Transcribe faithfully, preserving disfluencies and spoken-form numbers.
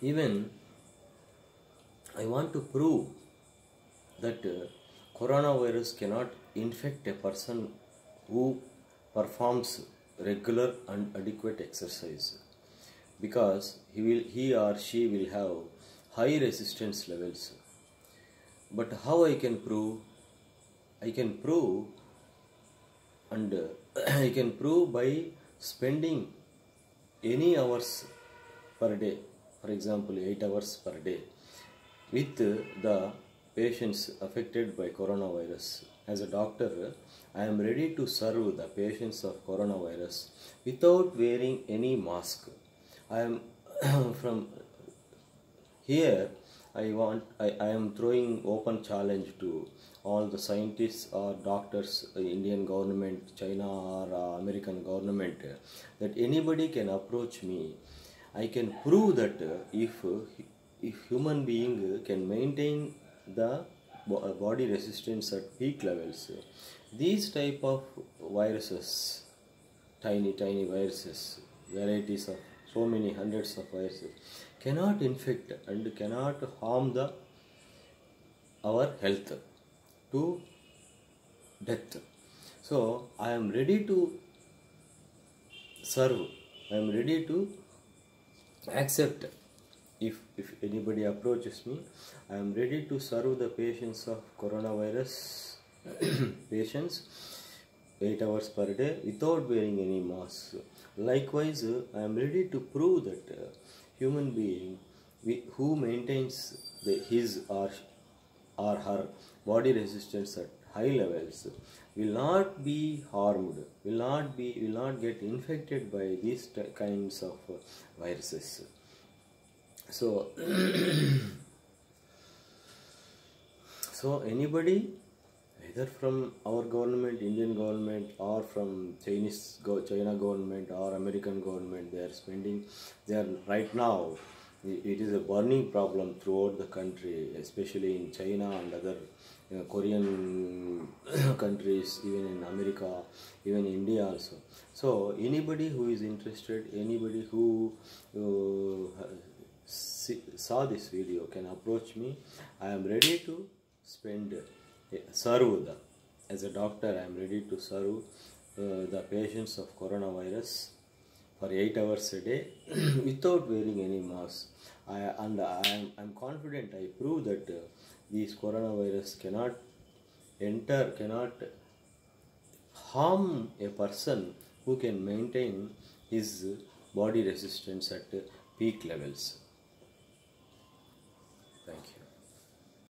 Even I want to prove that uh, coronavirus cannot infect a person who performs regular and adequate exercise, because he will he or she will have high resistance levels. But how I can prove? I can prove and uh, I can prove by spending any hours per day, for example eight hours per day, with the patients affected by coronavirus. As a doctor, I am ready to serve the patients of coronavirus without wearing any mask. I am from here, I want I, I am throwing open challenge to all the scientists or doctors, uh, Indian government, China or uh, American government, uh, that anybody can approach me. I can prove that uh, if uh, if human being can maintain the body resistance at peak levels, these type of viruses, tiny tiny viruses, varieties of so many hundreds of viruses, cannot infect and cannot harm the our health to death. So I am ready to serve, I am ready to accept. If, if anybody approaches me, I am ready to serve the patients of coronavirus patients eight hours per day without wearing any mask. Likewise, I am ready to prove that uh, human being we, who maintains the, his or, or her body resistance at high levels will not be harmed, will not be will not get infected by these kinds of uh, viruses. So, so anybody, either from our government, Indian government, or from Chinese China government or American government, they are spending, they are right now, it is a burning problem throughout the country, especially in China and other you know, Korean countries, even in America, even India also. So anybody who is interested, anybody who uh, see, saw this video can approach me. I am ready to spend, uh, serve the, as a doctor, I am ready to serve uh, the patients of coronavirus for eight hours a day without wearing any mask. I, and I am I'm confident, I prove that uh, these coronavirus cannot enter, cannot harm a person who can maintain his body resistance at peak levels.